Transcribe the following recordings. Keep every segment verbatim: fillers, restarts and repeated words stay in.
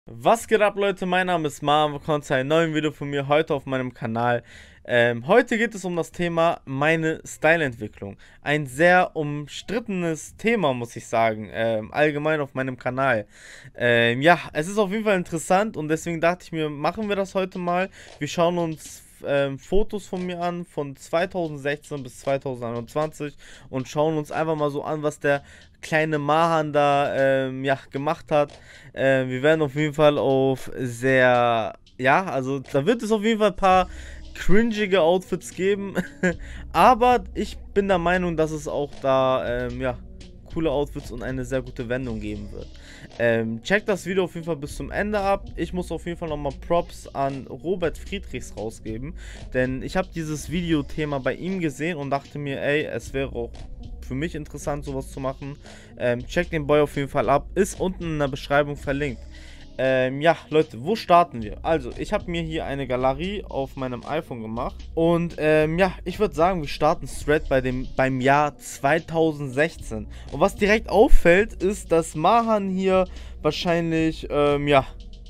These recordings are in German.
Was geht ab, Leute? Mein Name ist Marv, willkommen zu einem neuen Video von mir heute auf meinem Kanal. Ähm, heute geht es um das Thema meine Styleentwicklung. Ein sehr umstrittenes Thema, muss ich sagen, ähm, allgemein auf meinem Kanal. Ähm, ja, es ist auf jeden Fall interessant und deswegen dachte ich mir, machen wir das heute mal. Wir schauen uns ähm, Fotos von mir an, von zweitausendsechzehn bis zweitausendeinundzwanzig und schauen uns einfach mal so an, was der kleine Mahan da ähm, ja, gemacht hat. Äh, wir werden auf jeden Fall auf sehr, ja, also da wird es auf jeden Fall ein paar cringige Outfits geben. Aber ich bin der Meinung, dass es auch da, ähm, ja, coole Outfits und eine sehr gute Wendung geben wird. Ähm, checkt das Video auf jeden Fall bis zum Ende ab. Ich muss auf jeden Fall nochmal Props an Robert Friedrichs rausgeben, denn ich habe dieses Videothema bei ihm gesehen und dachte mir, ey, es wäre auch für mich interessant, sowas zu machen. Ähm, checkt den Boy auf jeden Fall ab, ist unten in der Beschreibung verlinkt. Ähm, ja, Leute, wo starten wir? Also, ich habe mir hier eine Galerie auf meinem iPhone gemacht. Und ähm, ja, ich würde sagen, wir starten straight bei dem, beim Jahr zweitausendsechzehn. Und was direkt auffällt, ist, dass Mahan hier wahrscheinlich, ähm, ja,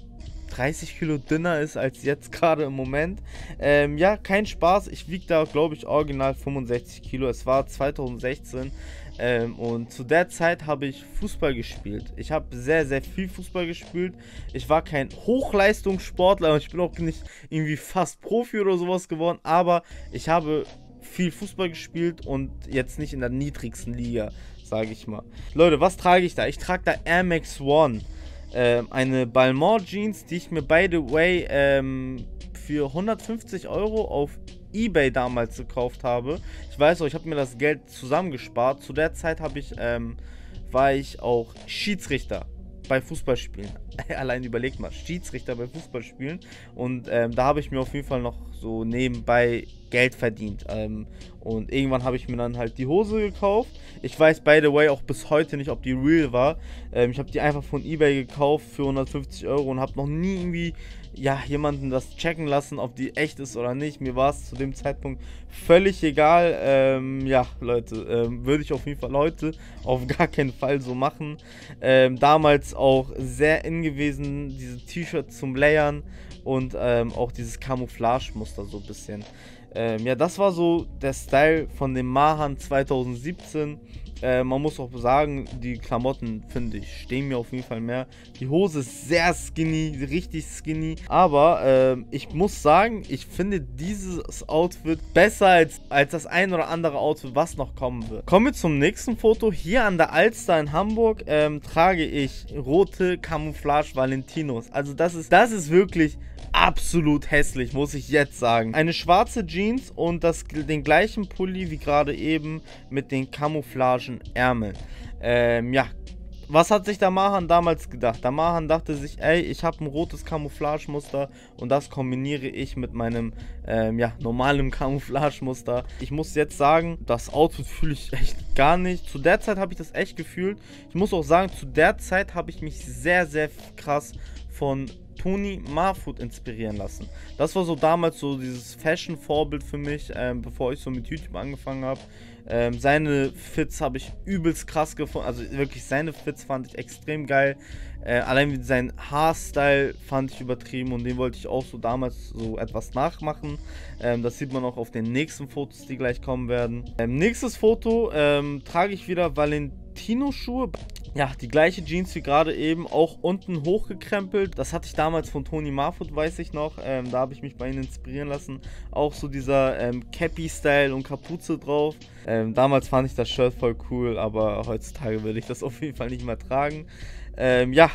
dreißig Kilo dünner ist als jetzt gerade im Moment. Ähm, ja, kein Spaß. Ich wiege da, glaube ich, original fünfundsechzig Kilo. Es war zweitausendsechzehn. Ähm, und zu der Zeit habe ich Fußball gespielt. Ich habe sehr, sehr viel Fußball gespielt. Ich war kein Hochleistungssportler und ich bin auch nicht irgendwie fast Profi oder sowas geworden. Aber ich habe viel Fußball gespielt und jetzt nicht in der niedrigsten Liga, sage ich mal. Leute, was trage ich da? Ich trage da Air Max One. Ähm, eine Balmain Jeans, die ich mir, by the way, ähm, für hundertfünfzig Euro auf eBay damals gekauft habe. Ich weiß auch, ich habe mir das Geld zusammengespart. Zu der Zeit habe ich, ähm, war ich auch Schiedsrichter bei Fußballspielen. Allein überlegt mal, Schiedsrichter bei Fußballspielen. Und ähm, da habe ich mir auf jeden Fall noch so nebenbei Geld verdient. Ähm, und irgendwann habe ich mir dann halt die Hose gekauft. Ich weiß, by the way, auch bis heute nicht, ob die real war. Ähm, ich habe die einfach von eBay gekauft für hundertfünfzig Euro und habe noch nie irgendwie, ja, jemanden das checken lassen, ob die echt ist oder nicht. Mir war es zu dem Zeitpunkt völlig egal. Ähm, ja, Leute, ähm, würde ich auf jeden Fall heute auf gar keinen Fall so machen. Ähm, damals auch sehr in gewesen, diese T-Shirts zum Layern und ähm, auch dieses Camouflage-Muster so ein bisschen. Ähm, ja, das war so der Style von dem Mahan zweitausendsiebzehn. Äh, man muss auch sagen, die Klamotten, finde ich, stehen mir auf jeden Fall mehr. Die Hose ist sehr skinny, richtig skinny. Aber äh, ich muss sagen, ich finde dieses Outfit besser als, als das ein oder andere Outfit, was noch kommen wird. Kommen wir zum nächsten Foto. Hier an der Alster in Hamburg ähm, trage ich rote Camouflage Valentinos. Also das ist, das ist wirklich absolut hässlich, muss ich jetzt sagen. Eine schwarze Jeans und das, den gleichen Pulli wie gerade eben mit den Camouflagen-Ärmeln. Ähm, ja. Was hat sich der Mahan damals gedacht? Der Mahan dachte sich, ey, ich habe ein rotes Camouflagemuster und das kombiniere ich mit meinem ähm, ja, normalen Camouflagemuster. Ich muss jetzt sagen, das Outfit fühle ich echt gar nicht. Zu der Zeit habe ich das echt gefühlt. Ich muss auch sagen, zu der Zeit habe ich mich sehr, sehr krass von Tony Marfoot inspirieren lassen. Das war so damals so dieses Fashion-Vorbild für mich, ähm, bevor ich so mit YouTube angefangen habe. Ähm, seine Fits habe ich übelst krass gefunden, also wirklich seine Fits fand ich extrem geil. Äh, allein sein Haarstyle fand ich übertrieben und den wollte ich auch so damals so etwas nachmachen. Ähm, das sieht man auch auf den nächsten Fotos, die gleich kommen werden. Ähm, nächstes Foto ähm, trage ich wieder Valentino-Schuhe. Ja, die gleiche Jeans wie gerade eben, auch unten hochgekrempelt. Das hatte ich damals von Tony Marfoot, weiß ich noch. Ähm, da habe ich mich bei ihm inspirieren lassen. Auch so dieser ähm, Cappy-Style und Kapuze drauf. Ähm, damals fand ich das Shirt voll cool, aber heutzutage würde ich das auf jeden Fall nicht mehr tragen. Ähm, ja,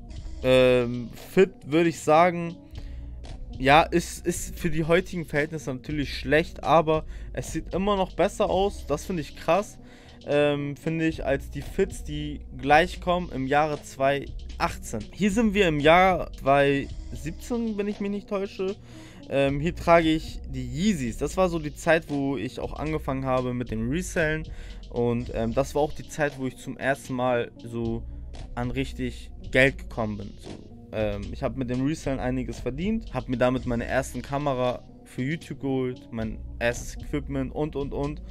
ähm, fit würde ich sagen, ja, ist, ist für die heutigen Verhältnisse natürlich schlecht, aber es sieht immer noch besser aus. Das finde ich krass. Ähm, finde ich, als die Fits, die gleich kommen im Jahre zweitausendachtzehn. Hier sind wir im Jahr zweitausendsiebzehn, wenn ich mich nicht täusche. Ähm, hier trage ich die Yeezys. Das war so die Zeit, wo ich auch angefangen habe mit dem Resellen. Und ähm, das war auch die Zeit, wo ich zum ersten Mal so an richtig Geld gekommen bin. So, ähm, ich habe mit dem Resellen einiges verdient, habe mir damit meine ersten Kamera für YouTube geholt, mein erstes Equipment und und und.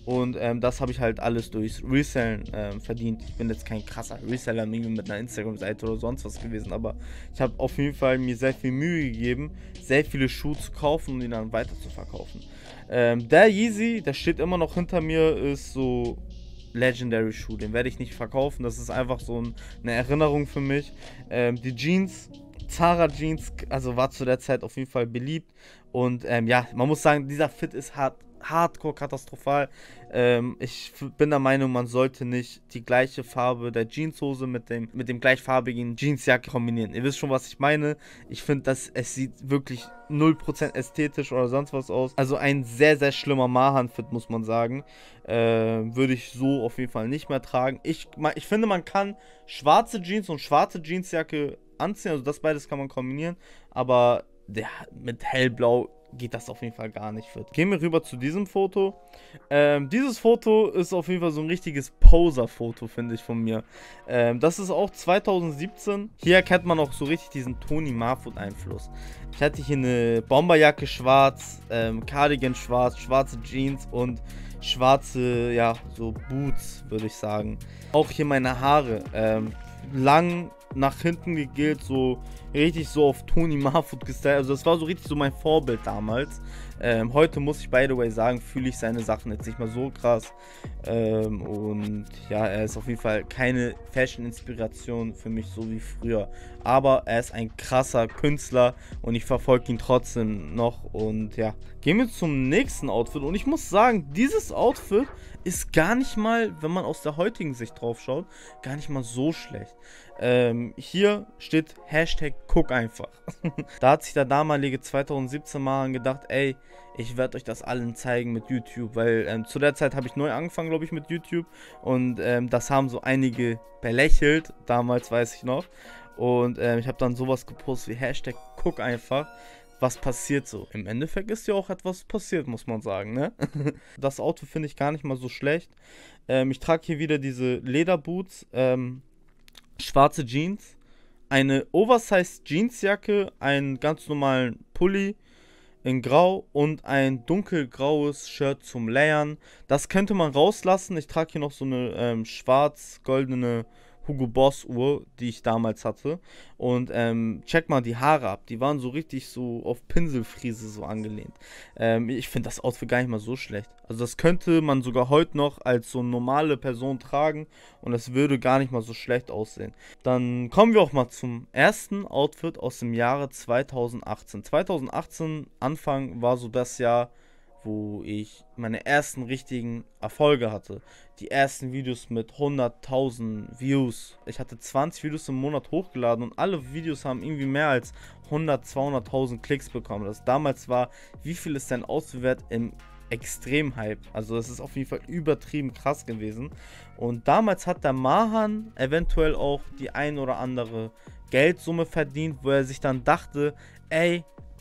Und ähm, das habe ich halt alles durchs Resellen ähm, verdient. Ich bin jetzt kein krasser Reseller irgendwie mit einer Instagram-Seite oder sonst was gewesen, aber ich habe auf jeden Fall mir sehr viel Mühe gegeben, sehr viele Schuhe zu kaufen und die dann weiter zu verkaufen. Ähm, der Yeezy, der steht immer noch hinter mir, ist so Legendary Schuh. Den werde ich nicht verkaufen. Das ist einfach so ein, eine Erinnerung für mich. Ähm, die Jeans, Zara Jeans, also war zu der Zeit auf jeden Fall beliebt. Und ähm, ja, man muss sagen, dieser Fit ist hart. Hardcore katastrophal. Ähm, ich bin der Meinung, man sollte nicht die gleiche Farbe der Jeanshose mit dem, mit dem gleichfarbigen Jeansjacke kombinieren. Ihr wisst schon, was ich meine. Ich finde, dass es sieht wirklich null Prozent ästhetisch oder sonst was aus. Also ein sehr, sehr schlimmer Mahan-Fit, muss man sagen. Äh, würde ich so auf jeden Fall nicht mehr tragen. Ich, ich finde, man kann schwarze Jeans und schwarze Jeansjacke anziehen. Also das beides kann man kombinieren. Aber der, mit hellblau geht das auf jeden Fall gar nicht fit. Gehen wir rüber zu diesem Foto. Ähm, dieses Foto ist auf jeden Fall so ein richtiges Poser-Foto, finde ich, von mir. Ähm, das ist auch zweitausendsiebzehn. Hier erkennt man auch so richtig diesen Tony Marfoot-Einfluss. Ich hatte hier eine Bomberjacke schwarz, ähm, Cardigan schwarz, schwarze Jeans und schwarze, ja, so Boots, würde ich sagen. Auch hier meine Haare. Ähm, lang nach hinten gegelt, so richtig so auf Tony Marfoot gestylt. Also das war so richtig so mein Vorbild damals. Ähm, heute muss ich by the way sagen, fühle ich seine Sachen jetzt nicht mehr so krass. Ähm, und ja, er ist auf jeden Fall keine Fashion-Inspiration für mich, so wie früher. Aber er ist ein krasser Künstler und ich verfolge ihn trotzdem noch. Und ja, gehen wir zum nächsten Outfit. Und ich muss sagen, dieses Outfit ist gar nicht mal, wenn man aus der heutigen Sicht drauf schaut, gar nicht mal so schlecht. Ähm, hier steht Hashtag guck einfach. Da hat sich der damalige zweitausendsiebzehn Mal gedacht, ey, ich werde euch das allen zeigen mit YouTube, weil ähm, zu der Zeit habe ich neu angefangen, glaube ich, mit YouTube und ähm, das haben so einige belächelt, damals weiß ich noch. Und ähm, ich habe dann sowas gepostet wie Hashtag guck einfach. Was passiert so? Im Endeffekt ist ja auch etwas passiert, muss man sagen, ne? Das Outfit finde ich gar nicht mal so schlecht. Ähm, ich trage hier wieder diese Lederboots, ähm, schwarze Jeans, eine Oversized Jeansjacke, einen ganz normalen Pulli in Grau und ein dunkelgraues Shirt zum Layern. Das könnte man rauslassen. Ich trage hier noch so eine ähm, schwarz-goldene Hugo Boss Uhr, die ich damals hatte. Und ähm, check mal die Haare ab. Die waren so richtig so auf Pinselfriese so angelehnt. Ähm, ich finde das Outfit gar nicht mal so schlecht. Also das könnte man sogar heute noch als so normale Person tragen und es würde gar nicht mal so schlecht aussehen. Dann kommen wir auch mal zum ersten Outfit aus dem Jahre zweitausendachtzehn. zweitausendachtzehn Anfang war so das Jahr, wo ich meine ersten richtigen Erfolge hatte. Die ersten Videos mit hunderttausend Views. Ich hatte zwanzig Videos im Monat hochgeladen und alle Videos haben irgendwie mehr als hundert, zweihunderttausend Klicks bekommen. Das damals war, wie viel ist denn Auswert im Extrem-Hype. Also das ist auf jeden Fall übertrieben krass gewesen. Und damals hat der Mahan eventuell auch die ein oder andere Geldsumme verdient, wo er sich dann dachte, ey,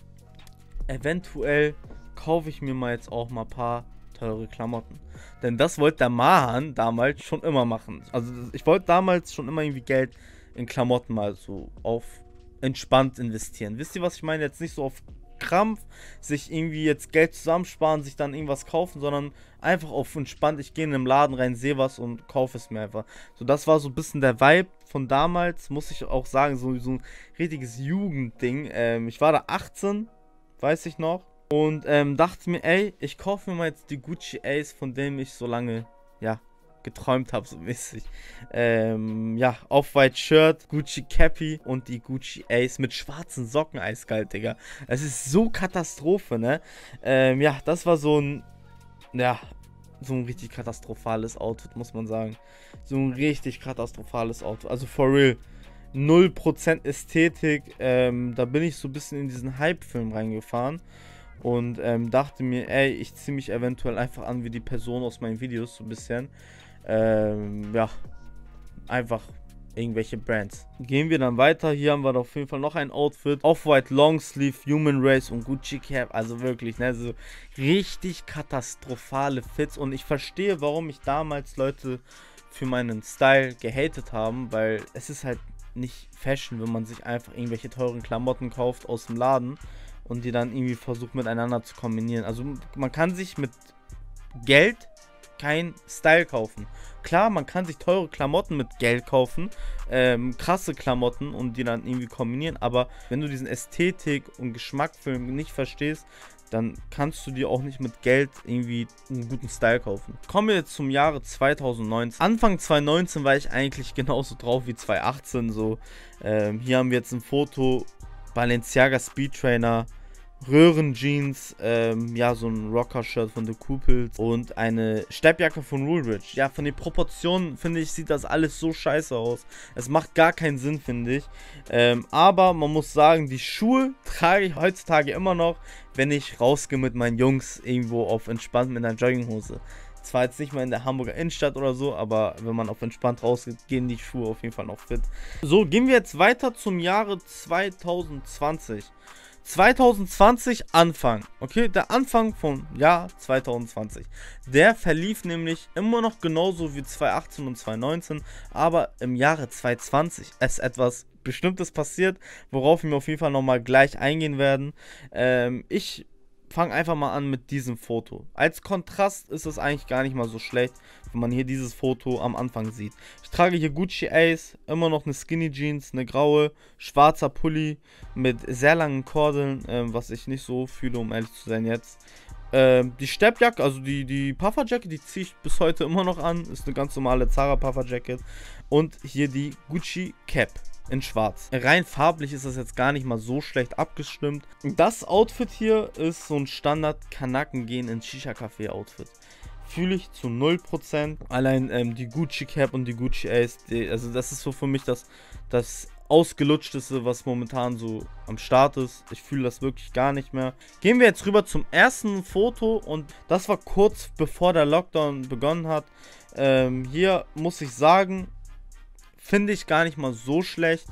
eventuell kaufe ich mir mal jetzt auch mal ein paar teure Klamotten. Denn das wollte der Mahan damals schon immer machen. Also ich wollte damals schon immer irgendwie Geld in Klamotten mal so auf entspannt investieren. Wisst ihr, was ich meine? Jetzt nicht so auf Krampf, sich irgendwie jetzt Geld zusammensparen, sich dann irgendwas kaufen, sondern einfach auf entspannt, ich gehe in den Laden rein, sehe was und kaufe es mir einfach. So, das war so ein bisschen der Vibe von damals, muss ich auch sagen, so, so ein richtiges Jugendding. Ähm, ich war da achtzehn, weiß ich noch. Und ähm, dachte mir, ey, ich kaufe mir mal jetzt die Gucci Ace, von dem ich so lange, ja, geträumt habe, so mäßig. Ähm, ja, Off-White Shirt, Gucci Cappy und die Gucci Ace mit schwarzen Socken, eiskalt, Digga. Es ist so Katastrophe, ne? Ähm, ja, das war so ein, ja, so ein richtig katastrophales Outfit, muss man sagen. So ein richtig katastrophales Outfit, also for real. null Prozent Ästhetik, ähm, da bin ich so ein bisschen in diesen Hype-Film reingefahren. Und ähm, dachte mir, ey, ich ziehe mich eventuell einfach an wie die Person aus meinen Videos, so ein bisschen. Ähm, ja, einfach irgendwelche Brands. Gehen wir dann weiter. Hier haben wir auf jeden Fall noch ein Outfit. Off-White Longsleeve, Human Race und Gucci Cap. Also wirklich, ne, so richtig katastrophale Fits. Und ich verstehe, warum mich damals Leute für meinen Style gehatet haben, weil es ist halt nicht Fashion, wenn man sich einfach irgendwelche teuren Klamotten kauft aus dem Laden und die dann irgendwie versucht miteinander zu kombinieren. Also man kann sich mit Geld keinen Style kaufen. Klar, man kann sich teure Klamotten mit Geld kaufen, ähm, krasse Klamotten und die dann irgendwie kombinieren, aber wenn du diesen Ästhetik und Geschmackfilm nicht verstehst, dann kannst du dir auch nicht mit Geld irgendwie einen guten Style kaufen. Kommen wir jetzt zum Jahre zweitausendneunzehn. Anfang zweitausendneunzehn war ich eigentlich genauso drauf wie zweitausendachtzehn. So, ähm, hier haben wir jetzt ein Foto, Balenciaga Speedtrainer, Röhrenjeans, ähm, ja, so ein Rocker-Shirt von The Couples und eine Steppjacke von Woolrich. Ja, von den Proportionen, finde ich, sieht das alles so scheiße aus. Es macht gar keinen Sinn, finde ich. Ähm, aber man muss sagen, die Schuhe trage ich heutzutage immer noch, wenn ich rausgehe mit meinen Jungs irgendwo auf entspannt mit einer Jogginghose. Zwar jetzt nicht mal in der Hamburger Innenstadt oder so, aber wenn man auf entspannt rausgeht, gehen die Schuhe auf jeden Fall noch fit. So, gehen wir jetzt weiter zum Jahre zweitausendzwanzig. zweitausendzwanzig Anfang, okay, der Anfang vom Jahr zweitausendzwanzig, der verlief nämlich immer noch genauso wie zweitausendachtzehn und zweitausendneunzehn, aber im Jahre zweitausendzwanzig ist etwas Bestimmtes passiert, worauf wir auf jeden Fall nochmal gleich eingehen werden. Ähm, ich fange einfach mal an mit diesem Foto. Als Kontrast ist es eigentlich gar nicht mal so schlecht, wenn man hier dieses Foto am Anfang sieht. Ich trage hier Gucci Ace, immer noch eine Skinny Jeans, eine graue, schwarzer Pulli mit sehr langen Kordeln, äh, was ich nicht so fühle, um ehrlich zu sein jetzt. Ähm, die Steppjacke, also die, die Pufferjacke, die ziehe ich bis heute immer noch an, ist eine ganz normale Zara Pufferjacke. Und hier die Gucci Cap in schwarz. Rein farblich ist das jetzt gar nicht mal so schlecht abgestimmt. Das Outfit hier ist so ein Standard Kanaken gehen in Shisha-Café Outfit. Fühle ich zu null Prozent. Allein ähm, die Gucci Cap und die Gucci Ace, die, also das ist so für mich das, das ausgelutschteste, was momentan so am Start ist. Ich fühle das wirklich gar nicht mehr. Gehen wir jetzt rüber zum ersten Foto und das war kurz bevor der Lockdown begonnen hat. Ähm, hier muss ich sagen, finde ich gar nicht mal so schlecht.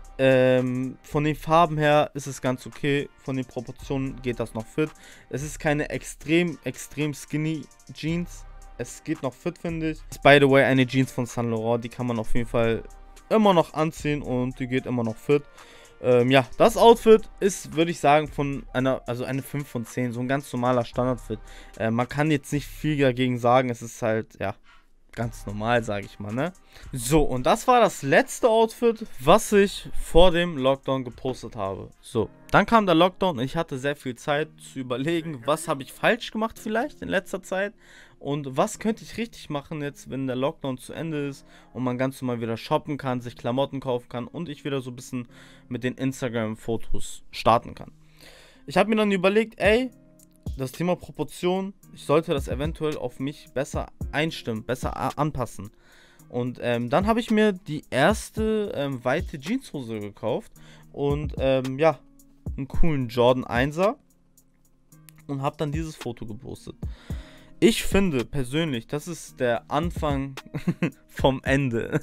Ähm, von den Farben her ist es ganz okay. Von den Proportionen geht das noch fit. Es ist keine extrem, extrem skinny Jeans. Es geht noch fit, finde ich. Ist by the way eine Jeans von Saint Laurent. Die kann man auf jeden Fall immer noch anziehen und die geht immer noch fit. Ähm, ja, das Outfit ist, würde ich sagen, von einer, also eine fünf von zehn. So ein ganz normaler Standardfit. Äh, man kann jetzt nicht viel dagegen sagen. Es ist halt, ja, ganz normal, sage ich mal, ne? So, und das war das letzte Outfit, was ich vor dem Lockdown gepostet habe. So, dann kam der Lockdown und ich hatte sehr viel Zeit zu überlegen, was habe ich falsch gemacht vielleicht in letzter Zeit und was könnte ich richtig machen jetzt, wenn der Lockdown zu Ende ist und man ganz normal wieder shoppen kann, sich Klamotten kaufen kann und ich wieder so ein bisschen mit den Instagram-Fotos starten kann. Ich habe mir dann überlegt, ey, das Thema Proportion, ich sollte das eventuell auf mich besser einstimmen, besser anpassen. Und ähm, dann habe ich mir die erste ähm, weite Jeanshose gekauft und ähm, ja, einen coolen Jordan Einser und habe dann dieses Foto gepostet. Ich finde persönlich, das ist der Anfang vom Ende,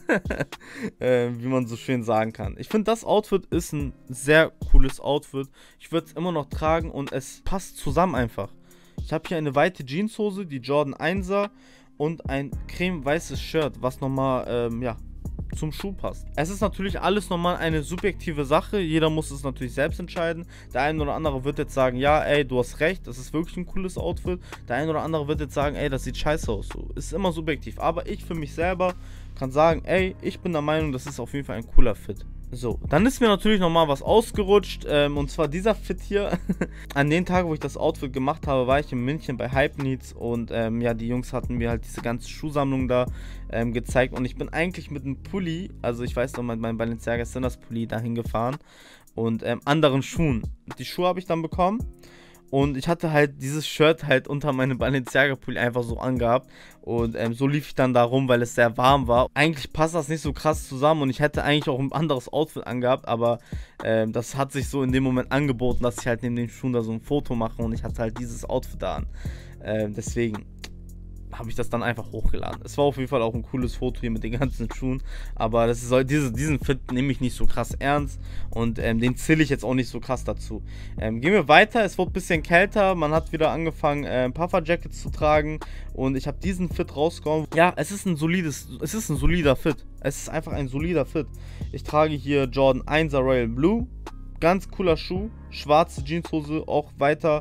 äh, wie man so schön sagen kann. Ich finde, das Outfit ist ein sehr cooles Outfit. Ich würde es immer noch tragen und es passt zusammen einfach. Ich habe hier eine weite Jeanshose, die Jordan Einser und ein creme-weißes Shirt, was nochmal, ähm, ja, zum Schuh passt. Es ist natürlich alles nochmal eine subjektive Sache. Jeder muss es natürlich selbst entscheiden. Der eine oder andere wird jetzt sagen, ja, ey, du hast recht, das ist wirklich ein cooles Outfit. Der eine oder andere wird jetzt sagen, ey, das sieht scheiße aus. So, ist immer subjektiv. Aber ich für mich selber kann sagen, ey, ich bin der Meinung, das ist auf jeden Fall ein cooler Fit. So, dann ist mir natürlich nochmal was ausgerutscht, ähm, und zwar dieser Fit hier. An den Tag, wo ich das Outfit gemacht habe, war ich in München bei Hype Needs und ähm, ja, die Jungs hatten mir halt diese ganze Schuhsammlung da ähm, gezeigt und ich bin eigentlich mit einem Pulli, also ich weiß noch, mit meinem Balenciaga Sinners Pulli dahin gefahren und ähm, anderen Schuhen. Die Schuhe habe ich dann bekommen. Und ich hatte halt dieses Shirt halt unter meinem Balenciaga-Pulli einfach so angehabt. Und ähm, so lief ich dann da rum, weil es sehr warm war. Eigentlich passt das nicht so krass zusammen und ich hätte eigentlich auch ein anderes Outfit angehabt. Aber ähm, das hat sich so in dem Moment angeboten, dass ich halt neben den Schuhen da so ein Foto mache. Und ich hatte halt dieses Outfit da an. Ähm, deswegen habe ich das dann einfach hochgeladen. Es war auf jeden Fall auch ein cooles Foto hier mit den ganzen Schuhen, aber das ist, diese, diesen Fit nehme ich nicht so krass ernst und ähm, den zähle ich jetzt auch nicht so krass dazu. Ähm, gehen wir weiter, es wird ein bisschen kälter, man hat wieder angefangen äh, Puffer-Jackets zu tragen und ich habe diesen Fit rausgehauen. Ja, es ist ein solides, es ist ein solider Fit. Es ist einfach ein solider Fit. Ich trage hier Jordan Einser Royal Blue, ganz cooler Schuh, schwarze Jeanshose, auch weiter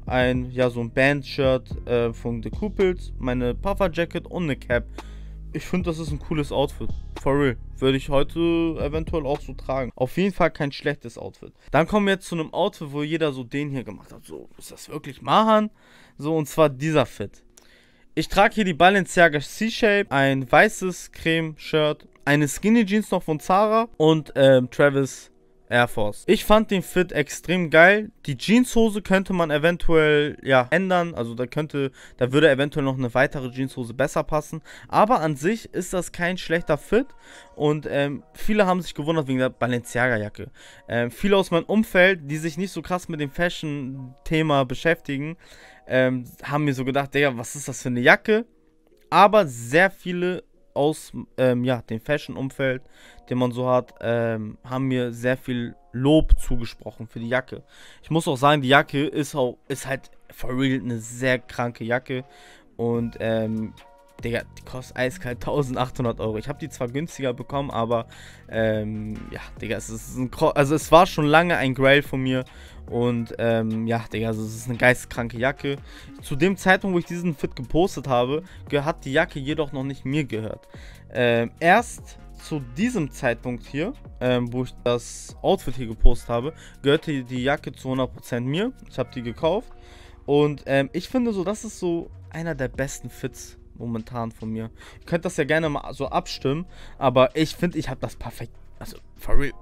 ein, ja, so ein Band-Shirt äh, von The Couples, meine Puffer-Jacket und eine Cap. Ich finde, das ist ein cooles Outfit. For real. Würde ich heute eventuell auch so tragen. Auf jeden Fall kein schlechtes Outfit. Dann kommen wir jetzt zu einem Outfit, wo jeder so den hier gemacht hat. So, ist das wirklich Mahan? So, und zwar dieser Fit. Ich trage hier die Balenciaga C-Shape, ein weißes Creme-Shirt, eine Skinny Jeans noch von Zara und ähm, Travis Air Force. Ich fand den Fit extrem geil. Die Jeanshose könnte man eventuell ja ändern. Also da könnte, da würde eventuell noch eine weitere Jeanshose besser passen. Aber an sich ist das kein schlechter Fit. Und ähm, viele haben sich gewundert wegen der Balenciaga-Jacke. Ähm, viele aus meinem Umfeld, die sich nicht so krass mit dem Fashion-Thema beschäftigen, ähm, haben mir so gedacht, Digga, was ist das für eine Jacke? Aber sehr viele aus ähm, ja, dem Fashion-Umfeld, den man so hat, ähm, haben mir sehr viel Lob zugesprochen für die Jacke. Ich muss auch sagen, die Jacke ist, auch, ist halt for real eine sehr kranke Jacke. Und, ähm, Digga, die kostet eiskalt eintausendachthundert Euro. Ich habe die zwar günstiger bekommen, aber, ähm, ja, Digga, es ist ein, also es war schon lange ein Grail von mir. Und, ähm, ja, Digga, also es ist eine geisteskranke Jacke. Zu dem Zeitpunkt, wo ich diesen Fit gepostet habe, hat die Jacke jedoch noch nicht mir gehört. Ähm, erst zu diesem Zeitpunkt hier, ähm, wo ich das Outfit hier gepostet habe, gehörte die Jacke zu hundert Prozent mir. Ich habe die gekauft. Und, ähm, ich finde so, das ist so einer der besten Fits momentan von mir. Ihr könnt das ja gerne mal so abstimmen, aber ich finde, ich habe das perfekt, also for real,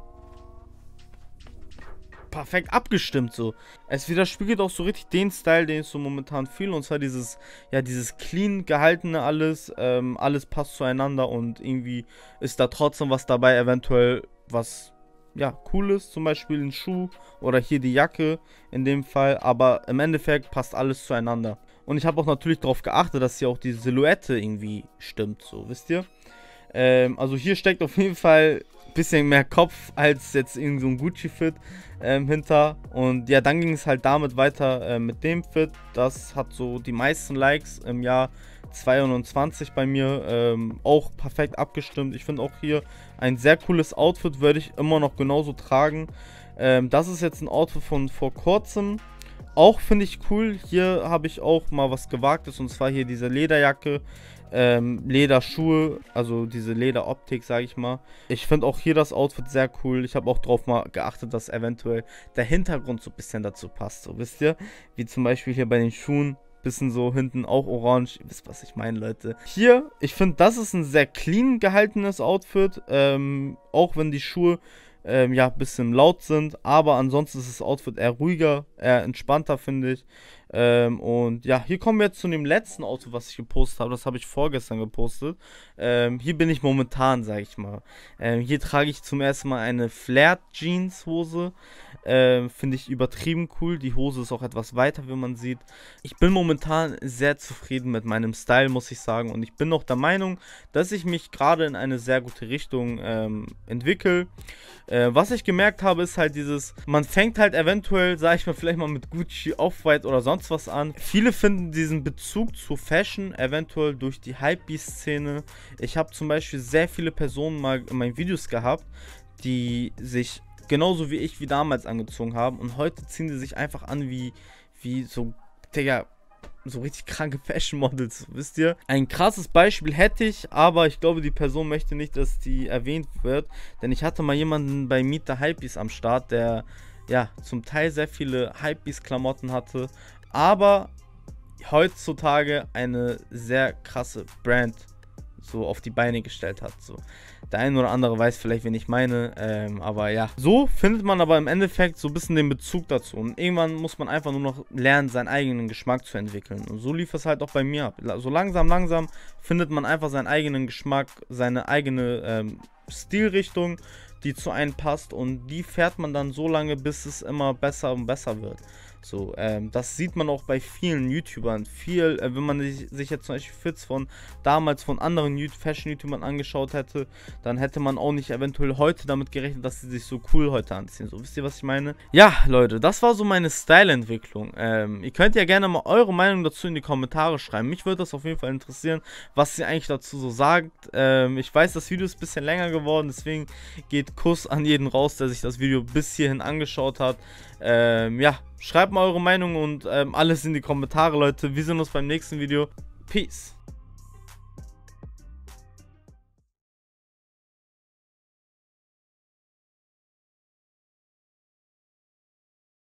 perfekt abgestimmt so. Es widerspiegelt auch so richtig den Style, den ich so momentan fühle, und zwar dieses, ja, dieses clean gehaltene alles, ähm, alles passt zueinander und irgendwie ist da trotzdem was dabei, eventuell was, ja, cooles, zum Beispiel ein Schuh oder hier die Jacke in dem Fall, aber im Endeffekt passt alles zueinander. Und ich habe auch natürlich darauf geachtet, dass hier auch die Silhouette irgendwie stimmt, so, wisst ihr? Ähm, also hier steckt auf jeden Fall ein bisschen mehr Kopf als jetzt irgend so ein Gucci-Fit ähm, hinter. Und ja, dann ging es halt damit weiter äh, mit dem Fit. Das hat so die meisten Likes im Jahr zweiundzwanzig bei mir, ähm, auch perfekt abgestimmt. Ich finde auch hier ein sehr cooles Outfit, würde ich immer noch genauso tragen. Ähm, das ist jetzt ein Outfit von vor kurzem. Auch finde ich cool, hier habe ich auch mal was Gewagtes, und zwar hier diese Lederjacke, ähm, Lederschuhe, also diese Lederoptik, sage ich mal. Ich finde auch hier das Outfit sehr cool. Ich habe auch drauf mal geachtet, dass eventuell der Hintergrund so ein bisschen dazu passt, so, wisst ihr? Wie zum Beispiel hier bei den Schuhen, bisschen so hinten auch orange. Ihr wisst, was ich meine, Leute. Hier, ich finde, das ist ein sehr clean gehaltenes Outfit, ähm, auch wenn die Schuhe Ähm, ja, ein bisschen laut sind, aber ansonsten ist das Outfit eher ruhiger, eher entspannter, finde ich. Ähm, und ja, hier kommen wir jetzt zu dem letzten Outfit, was ich gepostet habe. Das habe ich vorgestern gepostet. Ähm, hier bin ich momentan, sage ich mal. Ähm, hier trage ich zum ersten Mal eine Flared-Jeans-Hose. Ähm, finde ich übertrieben cool. Die Hose ist auch etwas weiter, wie man sieht. Ich bin momentan sehr zufrieden mit meinem Style, muss ich sagen. Und ich bin auch der Meinung, dass ich mich gerade in eine sehr gute Richtung ähm, entwickle. Äh, was ich gemerkt habe, ist halt dieses, man fängt halt eventuell, sag ich mal, vielleicht mal mit Gucci, Off-White oder sonst was an. Viele finden diesen Bezug zu Fashion eventuell durch die Hypebeast-Szene. Ich habe zum Beispiel sehr viele Personen mal in meinen Videos gehabt, die sich genauso wie ich wie damals angezogen haben, und heute ziehen sie sich einfach an wie, wie so, Digga, so richtig kranke Fashion Models, wisst ihr? Ein krasses Beispiel hätte ich, aber ich glaube, die Person möchte nicht, dass die erwähnt wird, denn ich hatte mal jemanden bei Meet the Hypebeast am Start, der ja zum Teil sehr viele Hypebeast Klamotten hatte, aber heutzutage eine sehr krasse Brand so auf die Beine gestellt hat. So. Der eine oder andere weiß vielleicht, wen ich meine, ähm, aber ja. So findet man aber im Endeffekt so ein bisschen den Bezug dazu, und irgendwann muss man einfach nur noch lernen, seinen eigenen Geschmack zu entwickeln, und so lief es halt auch bei mir ab. So langsam, langsam findet man einfach seinen eigenen Geschmack, seine eigene ähm, Stilrichtung, die zu einem passt, und die fährt man dann so lange, bis es immer besser und besser wird. So, ähm, das sieht man auch bei vielen YouTubern. Viel, äh, wenn man sich jetzt zum Beispiel Fits von damals von anderen Fashion-YouTubern angeschaut hätte, dann hätte man auch nicht eventuell heute damit gerechnet, dass sie sich so cool heute anziehen. So, wisst ihr, was ich meine? Ja, Leute, das war so meine Style-Entwicklung. Ähm, ihr könnt ja gerne mal eure Meinung dazu in die Kommentare schreiben. Mich würde das auf jeden Fall interessieren, was ihr eigentlich dazu so sagt. Ähm, ich weiß, das Video ist ein bisschen länger geworden, deswegen geht Kuss an jeden raus, der sich das Video bis hierhin angeschaut hat. Ähm, ja, schreibt mal eure Meinung und ähm, alles in die Kommentare, Leute. Wir sehen uns beim nächsten Video. Peace.